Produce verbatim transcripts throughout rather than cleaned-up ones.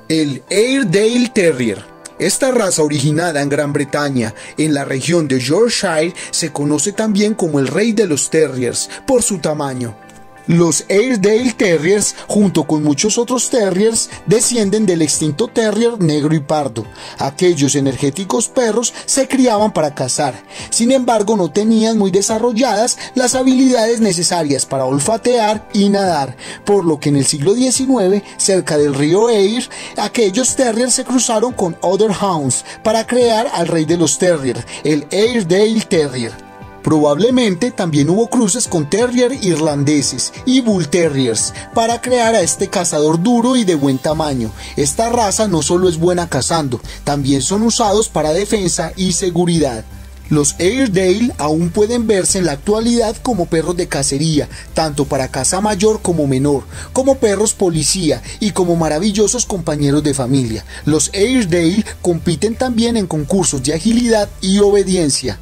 El Airedale Terrier. Esta raza, originada en Gran Bretaña, en la región de Yorkshire, se conoce también como el rey de los terriers por su tamaño. Los Airedale Terriers, junto con muchos otros terriers, descienden del extinto terrier negro y pardo. Aquellos energéticos perros se criaban para cazar, sin embargo no tenían muy desarrolladas las habilidades necesarias para olfatear y nadar, por lo que en el siglo diecinueve, cerca del río Aire, aquellos terriers se cruzaron con Otterhounds para crear al rey de los terriers, el Airedale Terrier. Probablemente también hubo cruces con terrier irlandeses y bull terriers para crear a este cazador duro y de buen tamaño. Esta raza no solo es buena cazando, también son usados para defensa y seguridad. Los Airedale aún pueden verse en la actualidad como perros de cacería, tanto para caza mayor como menor, como perros policía y como maravillosos compañeros de familia. Los Airedale compiten también en concursos de agilidad y obediencia.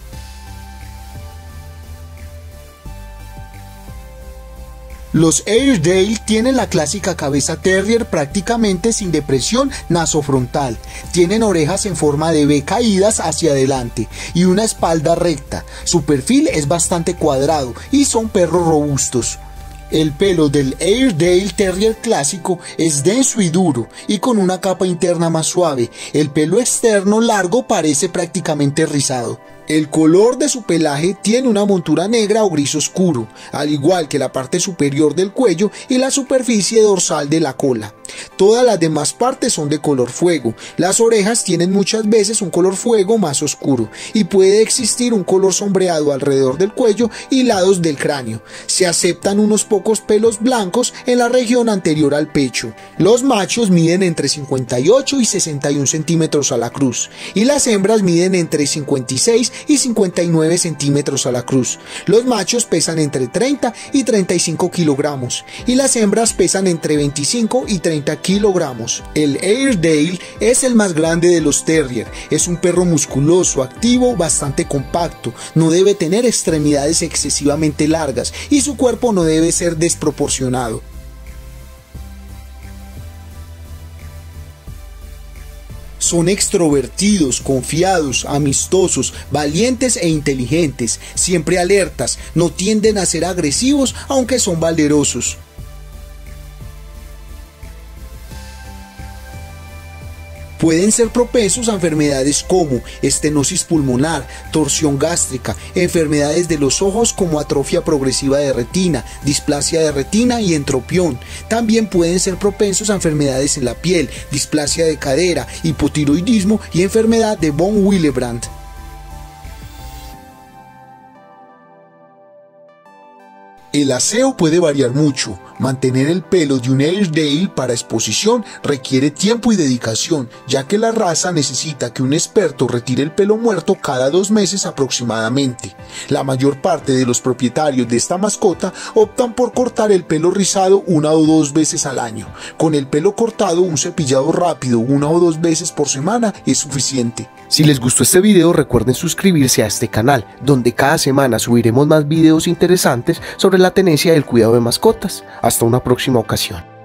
Los Airedale tienen la clásica cabeza terrier prácticamente sin depresión nasofrontal, tienen orejas en forma de V caídas hacia adelante y una espalda recta. Su perfil es bastante cuadrado y son perros robustos. El pelo del Airedale Terrier clásico es denso y duro y con una capa interna más suave. El pelo externo largo parece prácticamente rizado. El color de su pelaje tiene una montura negra o gris oscuro, al igual que la parte superior del cuello y la superficie dorsal de la cola. Todas las demás partes son de color fuego. Las orejas tienen muchas veces un color fuego más oscuro y puede existir un color sombreado alrededor del cuello y lados del cráneo. Se aceptan unos pocos pelos blancos en la región anterior al pecho. Los machos miden entre cincuenta y ocho y sesenta y un centímetros a la cruz y las hembras miden entre cincuenta y seis y cincuenta y nueve centímetros a la cruz. Los machos pesan entre treinta y treinta y cinco kilogramos y las hembras pesan entre veinticinco y treinta kilogramos. El Airedale es el más grande de los terrier. Es un perro musculoso, activo, bastante compacto. No debe tener extremidades excesivamente largas y su cuerpo no debe ser desproporcionado. Son extrovertidos, confiados, amistosos, valientes e inteligentes, siempre alertas, no tienden a ser agresivos aunque son valerosos. Pueden ser propensos a enfermedades como estenosis pulmonar, torsión gástrica, enfermedades de los ojos como atrofia progresiva de retina, displasia de retina y entropión. También pueden ser propensos a enfermedades en la piel, displasia de cadera, hipotiroidismo y enfermedad de von Willebrand. El aseo puede variar mucho. Mantener el pelo de un Airedale para exposición requiere tiempo y dedicación, ya que la raza necesita que un experto retire el pelo muerto cada dos meses aproximadamente. La mayor parte de los propietarios de esta mascota optan por cortar el pelo rizado una o dos veces al año. Con el pelo cortado, un cepillado rápido una o dos veces por semana es suficiente. Si les gustó este video, recuerden suscribirse a este canal, donde cada semana subiremos más videos interesantes sobre la tenencia y el cuidado de mascotas. Hasta una próxima ocasión.